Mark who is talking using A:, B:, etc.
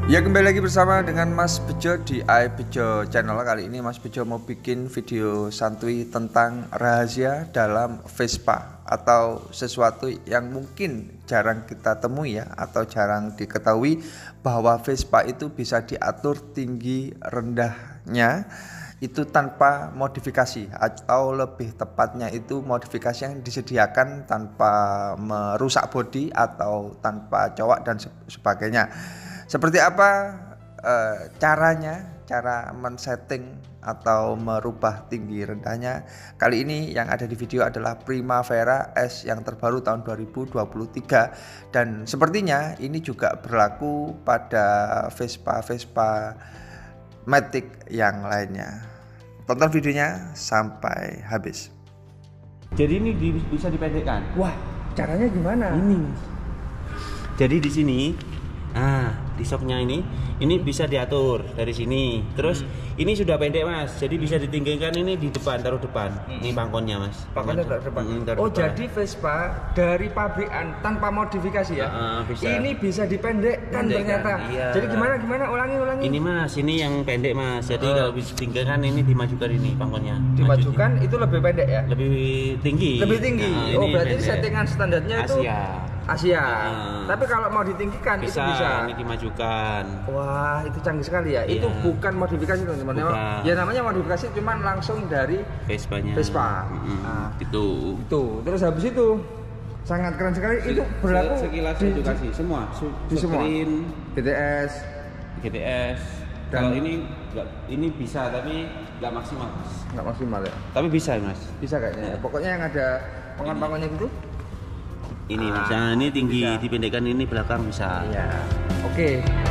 A: Ya, kembali lagi bersama dengan Mas Bejo di iBejo Channel. Kali ini Mas Bejo mau bikin video santuy tentang rahasia dalam Vespa, atau sesuatu yang mungkin jarang kita temui ya, atau jarang diketahui, bahwa Vespa itu bisa diatur tinggi rendahnya itu tanpa modifikasi, atau lebih tepatnya itu modifikasi yang disediakan tanpa merusak bodi atau tanpa cowok dan sebagainya. Seperti apa cara men-setting atau merubah tinggi rendahnya? Kali ini yang ada di video adalah Primavera S yang terbaru tahun 2023, dan sepertinya ini juga berlaku pada Vespa Matic yang lainnya. Tonton videonya sampai habis.
B: Jadi ini bisa dipendekkan.
A: Wah, caranya gimana?
B: Ini Mas. Jadi di sini, di shocknya ini bisa diatur dari sini. Terus ini sudah pendek Mas, jadi bisa ditinggikan ini di depan, taruh depan. Ini pangkonnya Mas.
A: Pangkonnya taruh depan.
B: Taruh depan.
A: Jadi Vespa dari pabrikan tanpa modifikasi ya?
B: Bisa.
A: Ini bisa dipendekkan ternyata.
B: Iya.
A: Jadi gimana? Ulangi.
B: Ini Mas, ini yang pendek Mas. Jadi kalau bisa ditinggikan ini dimajukan ini pangkonnya.
A: Dimajukan itu lebih pendek ya?
B: Lebih tinggi.
A: Oh, berarti
B: pendek.
A: settingan standarnya itu Asia. Tapi kalau mau ditinggikan itu bisa.
B: Ini dimajukan.
A: Wah, itu canggih sekali ya.
B: Iya.
A: Itu bukan modifikasi teman-teman. Ya namanya modifikasi cuman langsung dari Vespa.
B: Itu.
A: Terus habis itu sangat keren sekali. Itu berlaku
B: sekilas edukasi semua.
A: Di semua. GTS. Kalau
B: ini bisa tapi nggak maksimal Mas.
A: Nggak maksimal ya.
B: Tapi bisa Mas.
A: Bisa kayaknya. Pokoknya yang ada panggon-panggonnya gitu.
B: Ini Mas, ini tinggi bisa. Dipendekkan ini belakang bisa.
A: Iya. Oke.